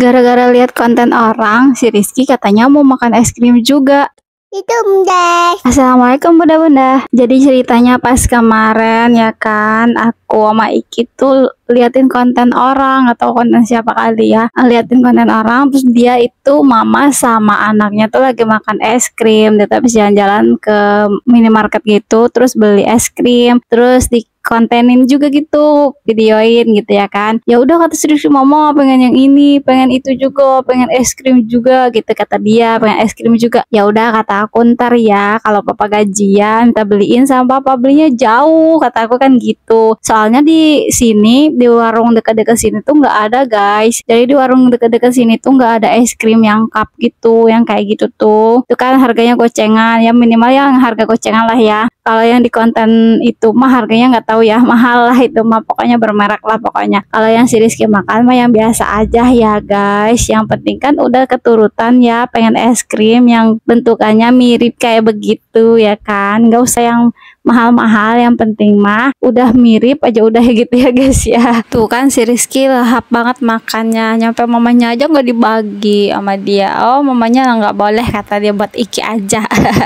Gara-gara lihat konten orang, si Rizky katanya mau makan es krim juga. Itu Bunda. Assalamualaikum bunda-bunda. Jadi ceritanya pas kemarin ya kan, aku sama Iki tuh liatin konten orang atau konten siapa kali ya. Liatin konten orang, terus dia itu mama sama anaknya tuh lagi makan es krim. Dia tuh habis jalan-jalan ke minimarket gitu, terus beli es krim, terus di kontenin juga gitu, videoin gitu ya kan. Ya udah kata Sri, mama pengen yang ini, pengen itu juga, pengen es krim juga gitu kata dia, pengen es krim juga. Ya udah kata aku, ntar ya kalau papa gajian kita beliin sama papa, belinya jauh kata aku kan gitu. Soalnya di sini di warung dekat-dekat sini tuh nggak ada guys. Jadi di warung dekat-dekat sini tuh nggak ada es krim yang cup gitu, yang kayak gitu tuh. Itu kan harganya gocengan, ya minimal yang harga gocengan lah ya. Kalau yang di konten itu mah harganya nggak tahu ya, mahal lah itu mah, pokoknya bermerek lah pokoknya. Kalau yang si Rizky makan mah yang biasa aja ya guys. Yang penting kan udah keturutan ya, pengen es krim yang bentukannya mirip kayak begitu ya kan. Nggak usah yang mahal-mahal, yang penting mah udah mirip aja udah gitu ya guys ya. Tuh kan si Rizky lahap banget makannya, nyampe mamanya aja nggak dibagi sama dia. Oh mamanya nggak boleh kata dia, buat Iki aja.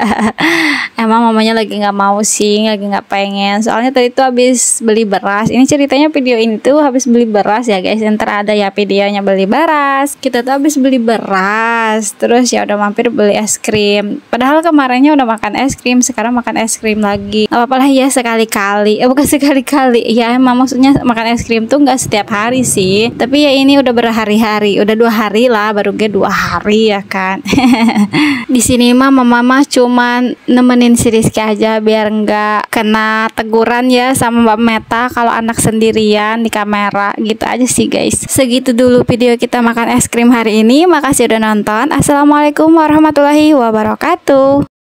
Emang mamanya lagi nggak mau sih, lagi nggak pengen. Soalnya tadi tuh habis beli beras. Ini ceritanya video ini tuh habis beli beras ya guys. Ntar ada ya videonya beli beras. Kita tuh habis beli beras, terus ya udah mampir beli es krim. Padahal kemarinnya udah makan es krim, sekarang makan es krim lagi. Gak apa-apa lah ya sekali-kali. Bukan sekali-kali. Ya emang maksudnya makan es krim tuh nggak setiap hari sih. Tapi ya ini udah berhari-hari. Udah 2 hari lah, baru ge 2 hari ya kan. Di sini mah mama cuman nemenin si Rizky aja biar nggak kena teguran ya sama Mbak Meta kalau anak sendirian di kamera gitu aja sih guys. Segitu dulu video kita makan es krim hari ini. Makasih udah nonton. Assalamualaikum warahmatullahi wabarakatuh.